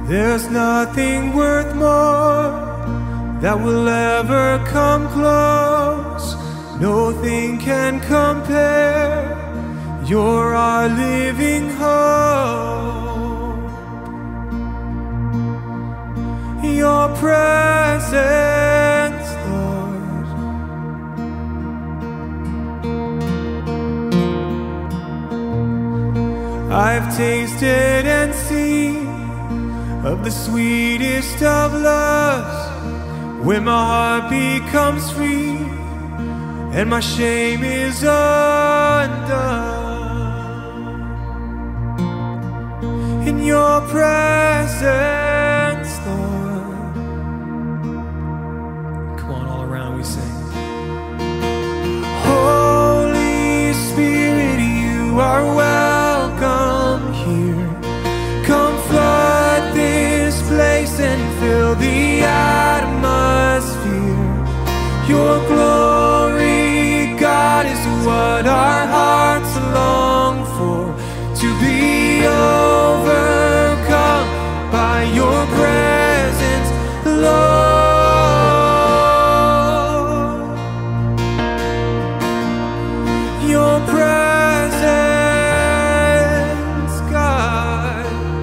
There's nothing worth more that will ever come close. Nothing can compare. You're our living hope. Your presence, Lord, I've tasted and seen of the sweetest of loves, when my heart becomes free and my shame is undone. In your presence, Lord. Come on, all around we sing. Holy Spirit, you are welcome here. Come flood this place and fill the atmosphere. Your glory, God, is what our hearts long for. To be overcome by your presence, Lord. Your presence, God.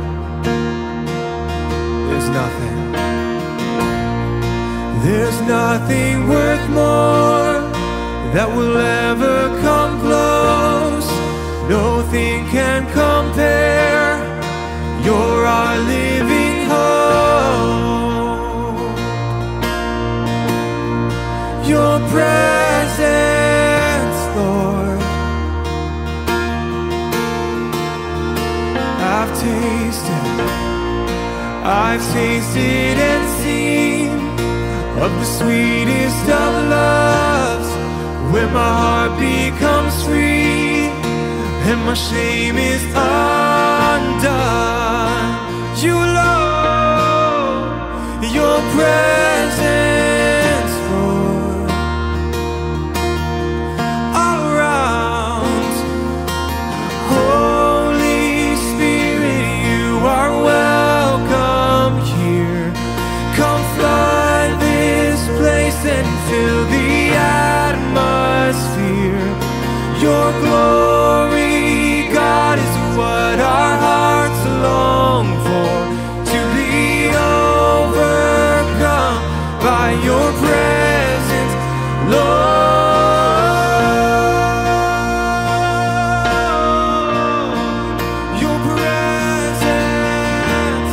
There's nothing worth more that will ever come close. Nothing can compare. You're our living hope. Your presence, Lord. I've tasted and seen of the sweetest of loves, when my heart becomes free and my shame is undone. You, Lord, your presence, Lord, all around. Holy Spirit, you are welcome here. Come flood this place and fill the atmosphere. Your glory, God, is what our hearts long for. To be overcome by your presence, Lord. Your presence,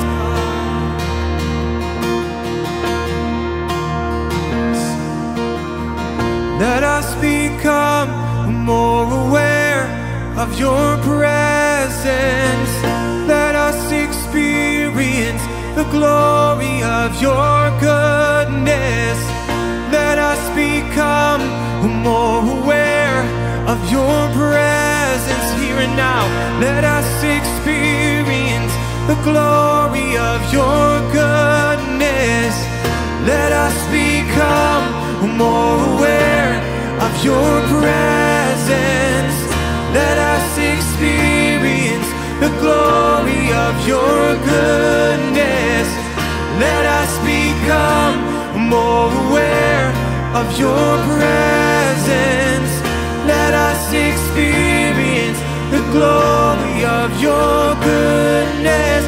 God. Let us become more aware of your presence. Let us experience the glory of your goodness. Let us become more aware of your presence here and now. Let us experience the glory of your goodness. Let us become more aware of your presence. Let us experience the glory of your goodness. Let us become more aware of your presence. Let us experience the glory of your goodness,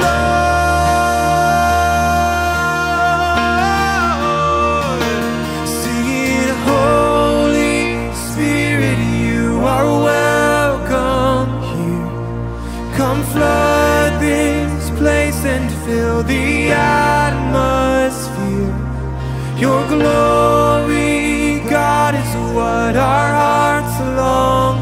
Lord. Singing, Holy Spirit, you are welcome here. Come flood this place and fill the atmosphere. Your glory, God, is what our hearts long